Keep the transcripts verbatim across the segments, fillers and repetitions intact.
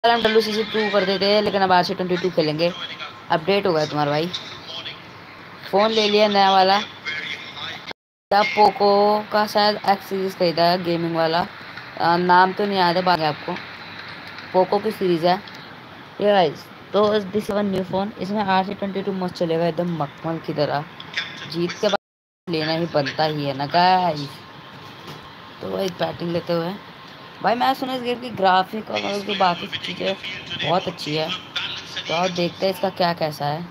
हम W C C to कर देते हैं, लेकिन अब आर सी ट्वेंटी टू खेलेंगे। अपडेट हो गया तुम्हारा भाई, फ़ोन ले लिया नया वाला। पोको का शायद एक्स सीरीज़ खरीदा है, गेमिंग वाला। आ, नाम तो नहीं याद है, बाकी आपको पोको की सीरीज़ है ये गाइस। तो दिस वन न्यू फ़ोन, इसमें आर सी ट्वेंटी टू मस्त चलेगा एकदम मखमल की तरह। जीत के बाद लेना ही बनता ही है ना गाइस। तो वही बैटिंग लेते हुए भाई, मैं सुना इस गेम की ग्राफिक और मतलब जो बाकी चीज़ें बहुत अच्छी है। तो आप देखते हैं इसका क्या कैसा है।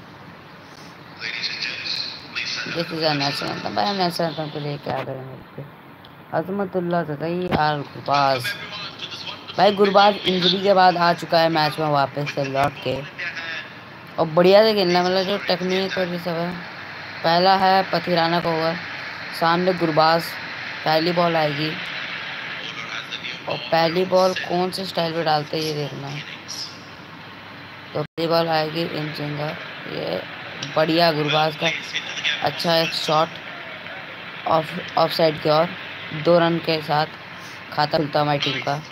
दिस इज नेशनल एंथम भाई, हम नेशनल एंथम के लिए क्या करेंगे। अजमतुल्ला सही यार गुरबाज भाई, गुरबाज इंजरी के बाद आ चुका है मैच में वापस से लौट के, और बढ़िया से खेलना, मतलब जो टेक्निक और ये सब है। पहला है पथिराना का ओवर, सामने गुरबाज। पहली बॉल आएगी, और पहली बॉल कौन से स्टाइल पे डालते हैं ये देखना है। तो पहली बॉल आएगी इन सिंगर, ये बढ़िया गुरबाज का अच्छा एक शॉट ऑफ ऑफ साइड की ओर, दो रन के साथ खाता खुलता हमारी टीम का।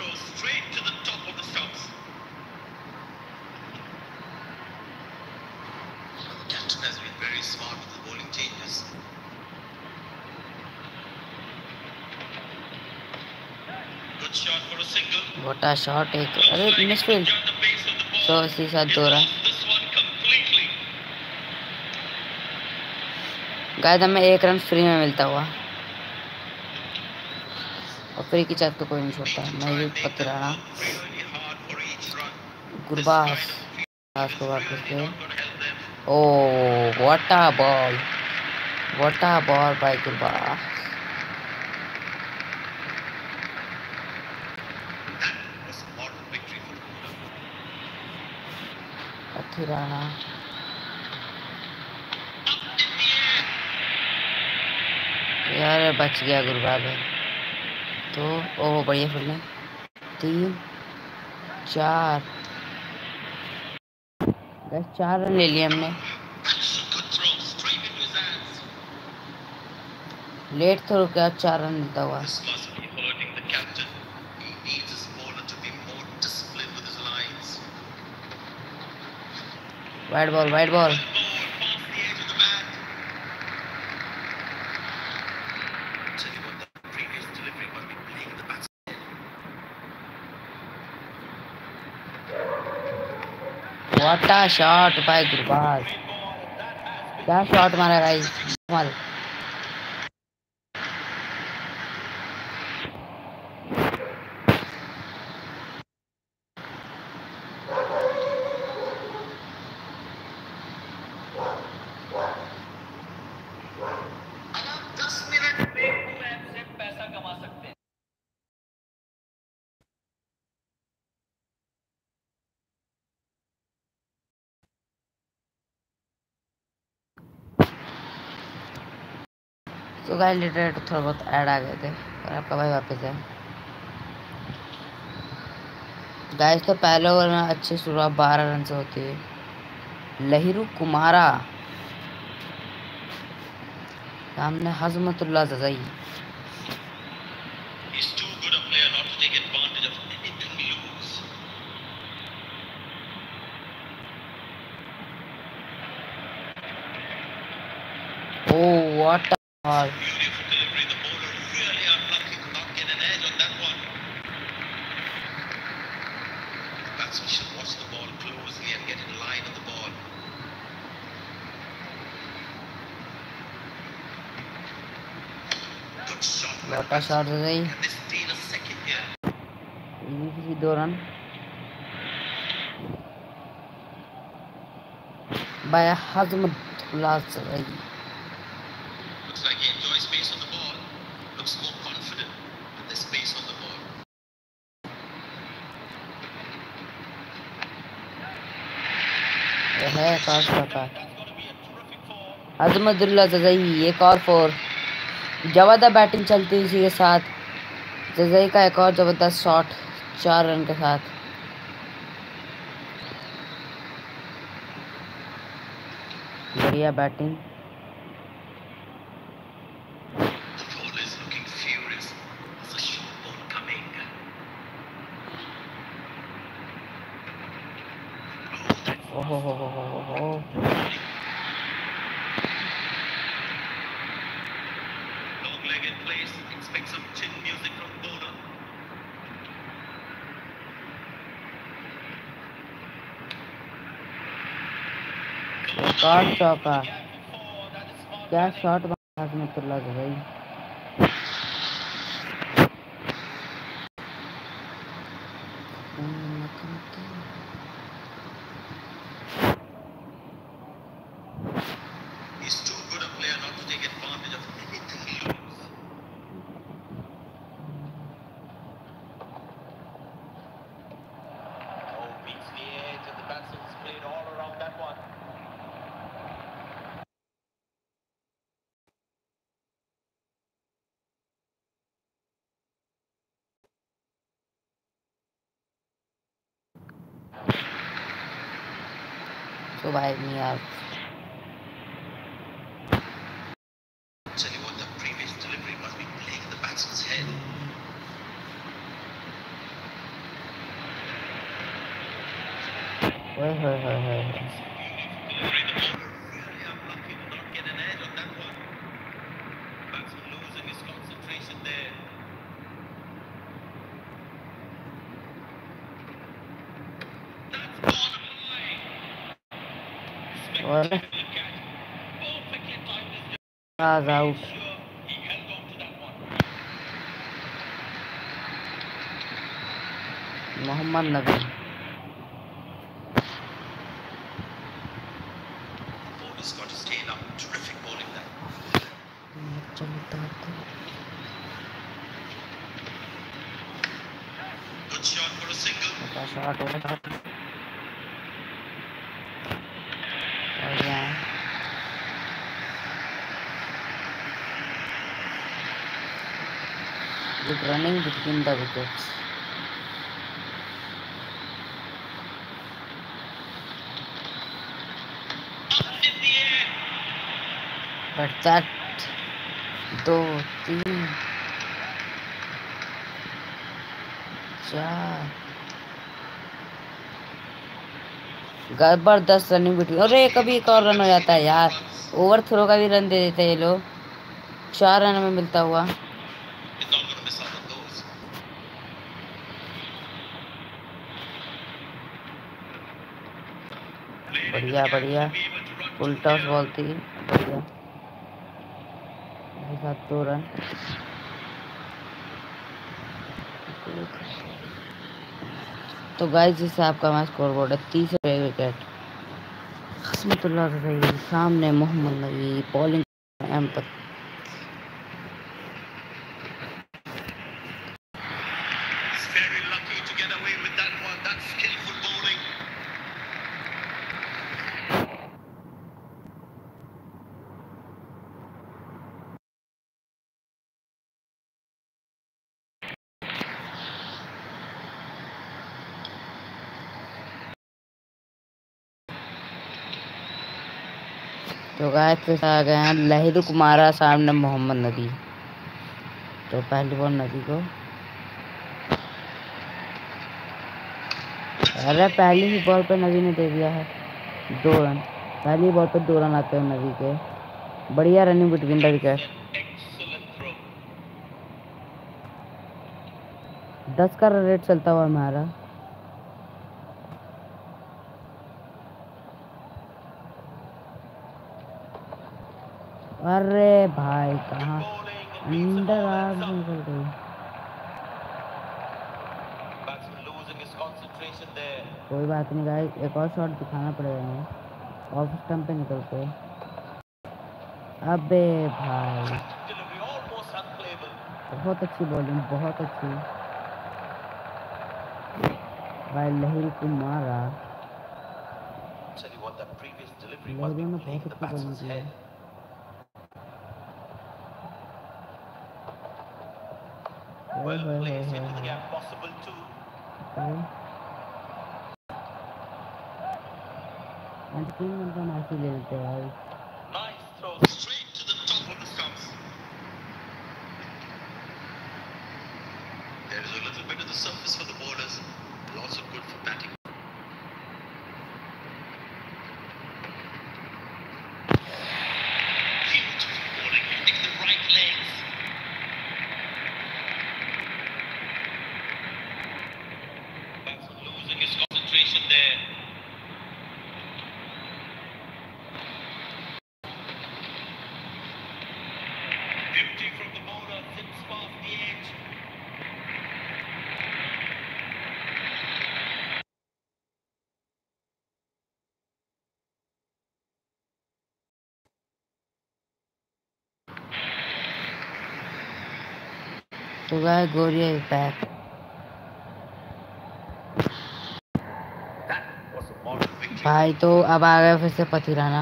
छोटा शॉट एक, अरे मिसफील्ड। सो इसी साथ दो रन। गाइस हमें एक रन फ्री में मिलता हुआ, और फ्री की चाक तो कोई नहीं छोड़ता। मैं ये पतिराना गुरबास को वापस से। Oh what a ball, what a ball by Gurbaz. Pathirana यार बच गया गुरबाज है। तो ओह बढ़िया फील्डिंग, तीन चार बस चार रन ले लिए हमने। लेट तो रुका, चार रन मिलता हुआ। Wide ball, wide ball. What a shot by Gurbaz, क्या शॉट मारा गाइस। तो गाइस लिटरेट थोड़ा बहुत ऐड आ गए थे, और आपका भाई वापस है गाइस। तो पहले ओवर में अच्छी शुरुआत बारह रन से होती है। लहिरू कुमारा सामने Hashmatullah Zazai. Oh, what a ball. What a shot है भाई, इजी दो रन बाय हजमतुल्ला जजई। है काश का हजमतुल्ला जजई, एक और फोर। जबरदस्त बैटिंग चलती है इसी के साथ। जजई का एक और जबरदस्त शॉट चार रन के साथ। बढ़िया बैटिंग। ओहो हो हो हो हो हो। Long leg in place. Expect some chin music from bowler. Shot चौका, क्या शॉट मारा रहमतुल्लाह से भाई। He's too good a player not to take advantage of anything he loses. Oh, beats the edge and the batsman's played all around that one. तो भाई नहीं यार, Tell you what, the previous delivery must be playing in the batsman's head. ओए होए होए होए। Delivery, the bowler really unlucky to not get an edge on that one. Batsman losing his concentration there. That's gone high. और Spectacular catch. Perfectly timed his आज out. sure he held on to that one. Mohammad Nabi. Bowler's got his tail up. Terrific bowling there. Good shot for a single. Shot हो रहा है। Good running between the wickets. Up in the air. But that दो तीन चार जबरदस्त running between. अरे कभी एक और रन हो जाता है यार, ओवर थ्रो का भी रन दे देते हैं ये लोग। चार रन में मिलता हुआ। He's not going to miss out on those. बढ़िया बढ़िया, फुल टॉस बॉल थी, बढ़िया। मेरे साथ दो रन। तो गाइस इससे आपका मैच स्कोर बोर्ड है तीसरे विकेट रहमतुल्लाह से सही। सामने मोहम्मद नबी बॉलिंग एम्पत। He's very lucky to get away with that one. That's skillful bowling. तो गाइस आ गए हैं लहिदु कुमारा सामने मोहम्मद नबी। तो पहली बॉल नबी को, अरे पहली ही बॉल पे नबी ने दे दिया है दो रन। पहली बॉल पे दो रन आते हैं नबी के। बढ़िया रनिंग बिटवीन द विकेट। दस का रेट चलता हुआ हमारा। अरे भाई कहाँ अंडर आर्म से निकल गई। कोई बात नहीं गाइस, एक और शॉट दिखाना पड़ेगा हमें ऑफ स्टंप पे निकल के। अबे भाई बहुत अच्छी बॉलिंग, बहुत अच्छी भाई लहिर कुमारा। लहिर ने बहुत अच्छी बॉलिंग की है। Well placed into the gap, possible too. Entertainment का मैच ही ले लेते हैं भाई। Nice throw straight to the top of the stumps. There is a little bit of the surface for the bowlers, and also good for batting. combination there. Beauty from the bowler, zips past the edge. So guys, Goria is back. That was a modern victory. भाई तो अब आ गया फिर से Pathirana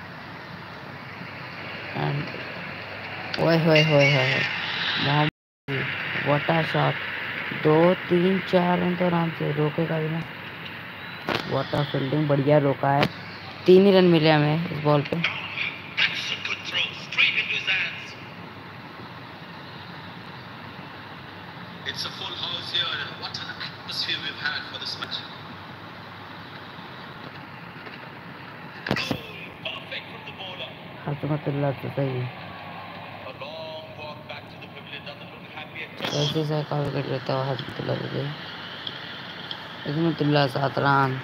and ओए होए होए होए मोहम्मद व्हाट अ शॉट दो तीन चार रन तो आराम से रोकेगा भी ना व्हाट अ फील्डिंग बढ़िया रोका है तीन ही रन मिले हमें इस बॉल पे That's a good throw, straight into his hands. It's a full house here, and what an atmosphere we've had for this match. Oh, perfect from the bowler. हजमतुल्लाह तो सही A long walk back to the pavilion, doesn't look happy at all. ऐसे सा call कर लेता हूँ हजमतुल्लाह तो सही हजमतुल्लाह सात run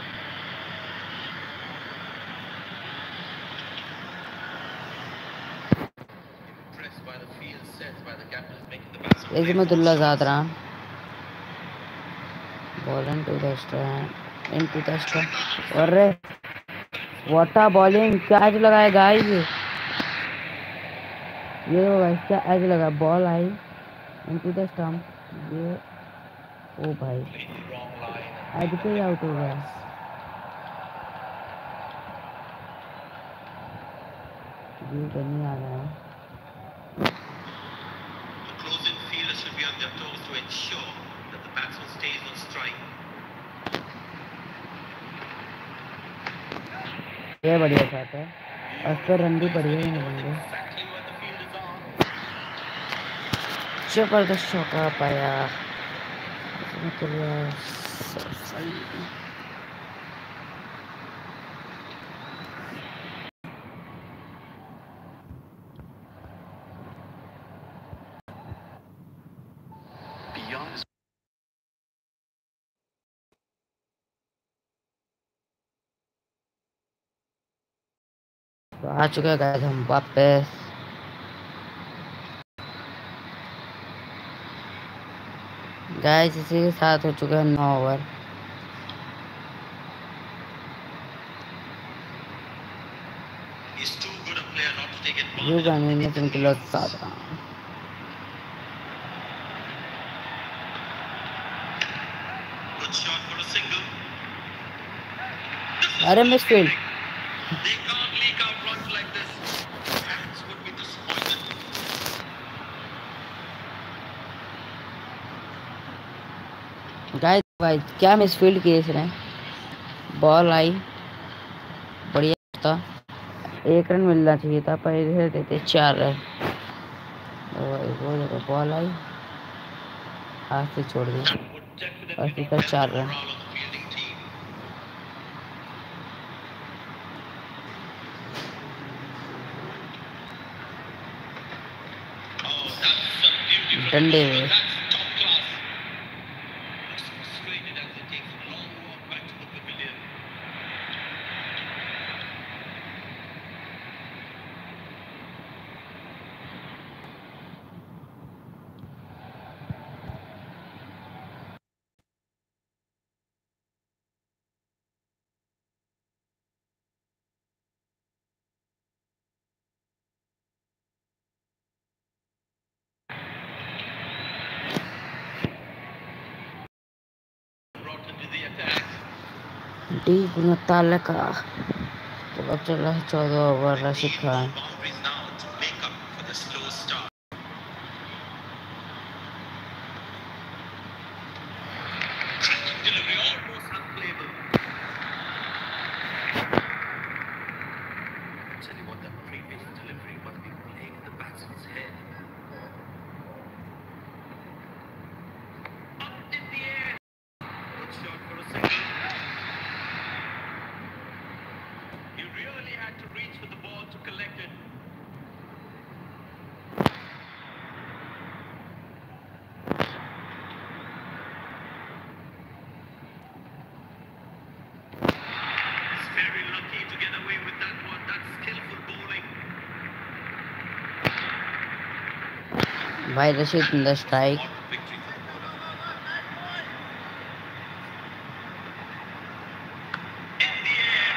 Impressed by the field set, by the captains making the batsmen play Hashmatullah four सात shots. Run ball into the stand into the stand और व्हाट अ बॉलिंग क्या एज लगाया गाइस ये देखो गाइस क्या एज लगा बॉल आई into the stump ये ओ भाई Completely wrong line and edge made पे them ही make आउट it हो गया thrice. ये करनी आ रहा है The close-in fielders should be on their toes to ensure that the batsman stays on strike. ये बढ़िया शॉट है और उस पर रन भी बढ़िया ही He knows मिलेंगे exactly when the field is on. जबरदस्त चौका पाया हजमतुल्लाह सही Beyond his तो आ चुके हैं गाइस हम वापस गाइस इसी के साथ हो चुके हैं नौ over He's too good a player not to take you advantage of गाने ने anything तुमके he लिए wants. साथ रहा Good shot for a single. This is अरे good misfield fielding. They can't leak out runs like this. Fans would be disappointed. Guys भाई क्या misfield किए इसने बॉल आई बढ़िया था एक रन मिलना चाहिए था पर इधर देते चार रन वो जगह बॉल आई हाथ से छोड़ दी That would definitely और not सीधा help चार the run morale of the fielding team. Oh, that's a beauty from the डंडे bowler. में That's top class. Looks frustrated as he takes a long walk back to the pavilion. Brought into the attack. Deep मुतालिका तो अब चल रहा है चौदह over They Rashid need Khan more boundaries now to make up for the slow start. Cracking delivery, almost unplayable. I tell you what, that previous delivery must be playing in the batsman's head. Up in the air. Good shot for a single. He really had to reach for the ball to collect it. भाई Rashid in the strike. Smart victory for the bowler. In the air.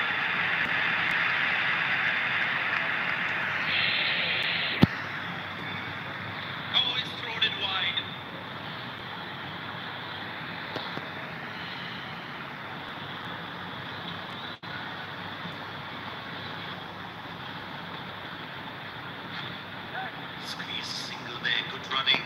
Oh, he's thrown it wide. Squeeze single there, good running.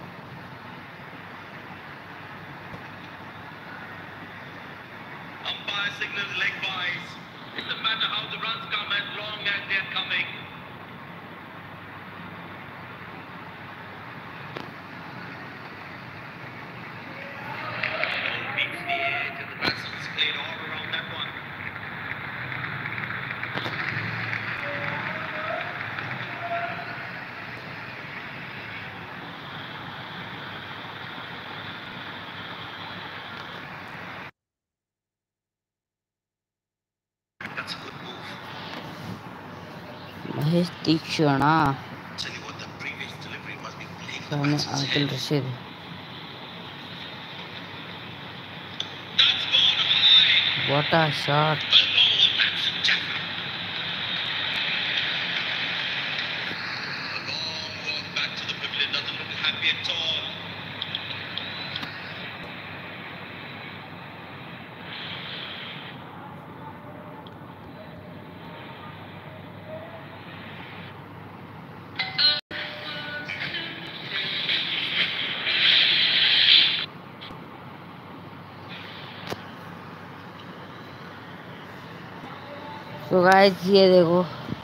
Umpire signals leg byes. It doesn't matter how the runs come as long as they're coming. Ball beats the edge and the batsman's played all around that one. That's a good move. Mahesh Theekshana Tell you what, the previous delivery must be playing the सामने batsman's Adil head. Rashid. That's gone high. What a shot. Well bowled, that's Jaffa. A long walk back to the pavilion, doesn't look happy at all. तो guys ये देखो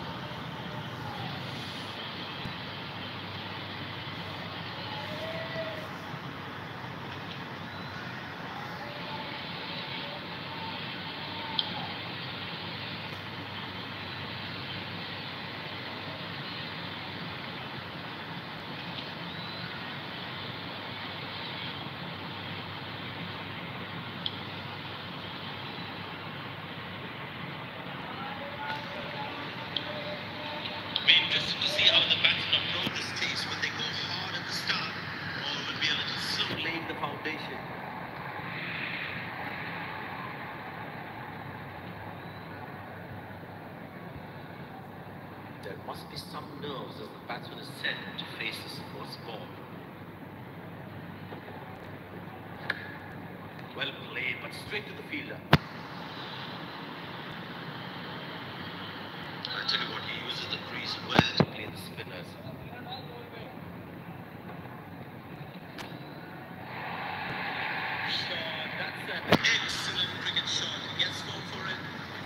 Be interested to see how the batsmen approach the stage when they go hard at the start. All will be a little slow laying the foundation. There must be some nerves as the batsman is set to face the sports ball. Well played, but straight to the fielder. I tell you what, he uses the crease well to play the spinners. Shot, that's an excellent cricket shot. He gets scored for it.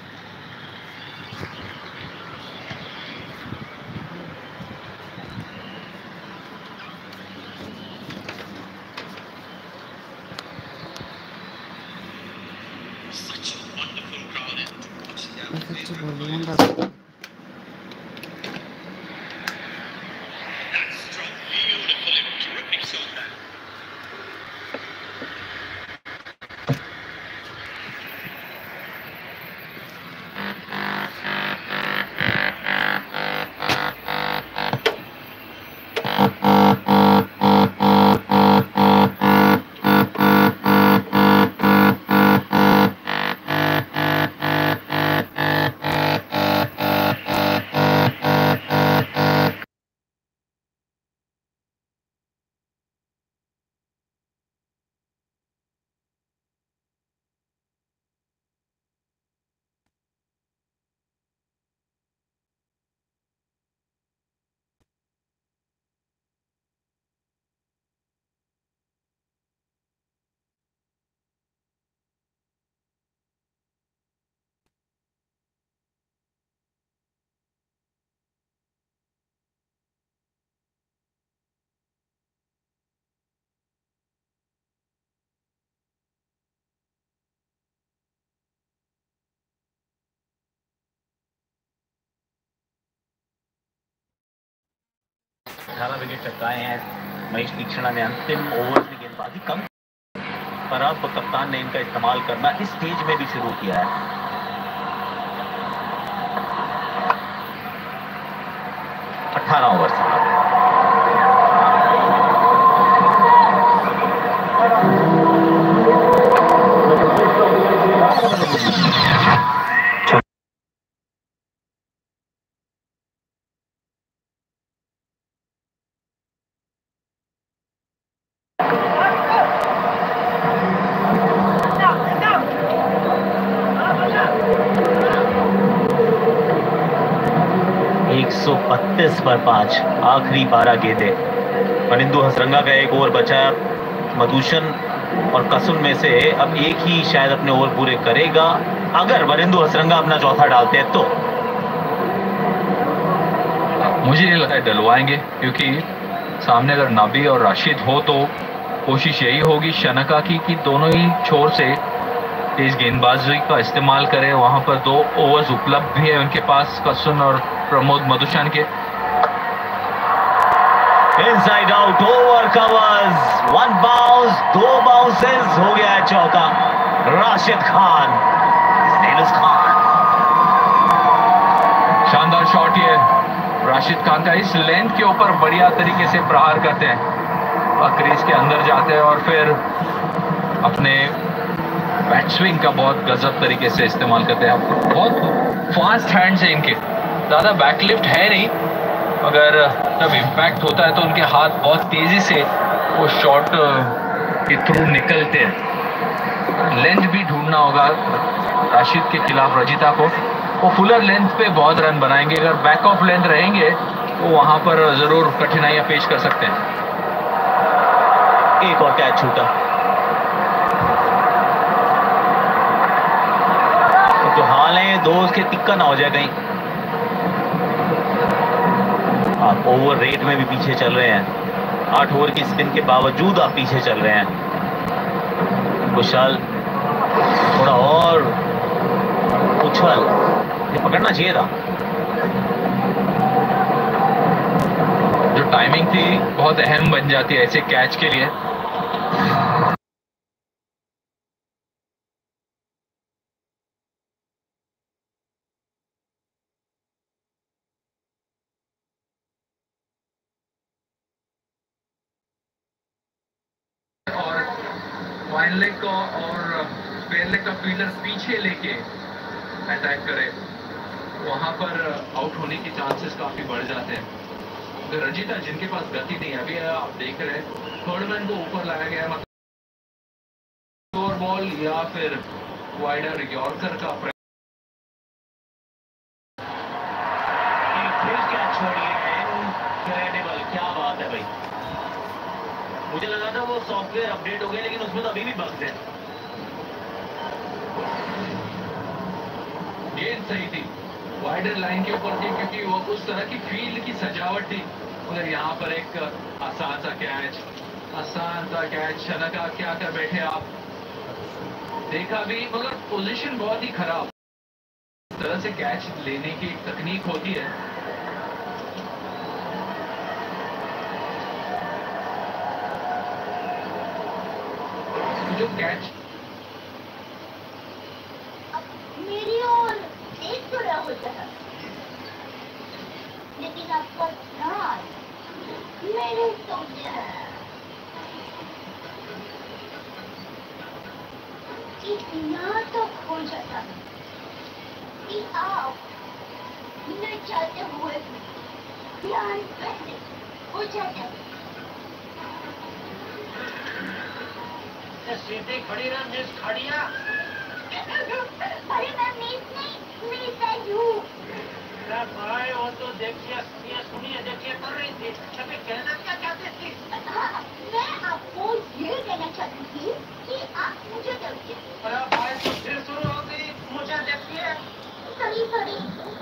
Such a wonderful crowd in to watch the सच्ची favorite बोल रही हूँ players. बस. That's strong, beautiful, terrific shot there. अठारह wicket चटकाए हैं महेश तीक्ष्णा ने अंतिम ओवर्स में गेंदबाजी कम, पर अब कप्तान ने इनका इस्तेमाल करना इस स्टेज में भी शुरू किया है. अठारह ओवर सौ बत्तीस पर पाँच, आखिरी बारह गेंदे। वनिंदु हसरंगा का एक ओवर बचा। मधुशन और कसुन में से अब एक ही शायद अपने ओवर पूरे करेगा, अगर वनिंदु हसरंगा अपना चौथा डालते हैं तो। मुझे नहीं लगता है डलवाएंगे, क्योंकि सामने अगर नाबी और राशिद हो तो कोशिश यही होगी शनका की कि दोनों ही छोर से तेज गेंदबाजी का इस्तेमाल करें। वहां पर दो ओवर्स उपलब्ध भी है उनके पास, कसुन और प्रमोद मधुशान के। Inside out, over covers, one bounce, दो बाउंसेस, हो गया है चौका। राशिद खान, खान शानदार शॉट ये राशिद खान का, इस लेंथ के ऊपर बढ़िया तरीके से प्रहार करते हैं और क्रीज के अंदर जाते हैं और फिर अपने बैट स्विंग का बहुत गजब तरीके से इस्तेमाल करते हैं। बहुत फास्ट हैंड्स है इनके, ज़्यादा बैकलिफ्ट है नहीं, मगर जब इम्पैक्ट होता है तो उनके हाथ बहुत तेज़ी से वो शॉट के थ्रू निकलते हैं। लेंथ भी ढूंढना होगा राशिद के खिलाफ रजिता को, वो फुलर लेंथ पे बहुत रन बनाएंगे। अगर बैक ऑफ लेंथ रहेंगे तो वहां पर जरूर कठिनाइयां पेश कर सकते हैं। एक और कैच छूटा, तो हाल है दो उसके तिक्का ना हो जाए कहीं। आप ओवर रेट में भी पीछे चल रहे हैं, आठ ओवर की स्पिन के बावजूद आप पीछे चल रहे हैं। कुशाल थोड़ा और उछल, ये पकड़ना चाहिए था। जो टाइमिंग थी बहुत अहम बन जाती है ऐसे कैच के लिए। और वाइन लेग को और स्पेयर लेग का फील्डर पीछे लेके अटैक करे, वहां पर आउट होने के चांसेस काफी बढ़ जाते हैं। तो रजिता जिनके पास गति नहीं है, अभी आप देख रहे हैं थर्ड मैन को ऊपर लाया गया, मतलब बॉल या फिर वाइडर यॉर्कर का इनक्रेडिबल, क्या बात है भाई। मुझे लगा था वो सॉफ्टवेयर अपडेट हो गया, लेकिन उसमें तो अभी भी बग्स हैं। गेंद सही थी, वाइडर लाइन के ऊपर थी, क्योंकि वो उस तरह की फील्ड की सजावट थी। मगर यहाँ पर एक आसान सा कैच, आसान सा कैच, शनका क्या कर बैठे आप, देखा भी, मगर पोजीशन बहुत ही खराब। इस तरह से कैच लेने की तकनीक होती है। जो कैच मेरी ओर एक तो रहा होता है, लेकिन आपका ध्यान मेरे सोचे है। इतना तो हो जाता कि आप न चाहते हुए ध्यान पहले हो जाता। सीधे खड़ी रह मिस खड़िया। अरे मैं मिस नहीं, मिस है यू। भाई वो तो देखिए सुनिए सुनिए देखिए कर रही थी, अभी कहना क्या चाहती थी? हाँ, मैं आपको ये कहना चाहती थी कि आप मुझे देखिए। अरे भाई तो फिर शुरू हो गई, मुझे देखिए। Sorry sorry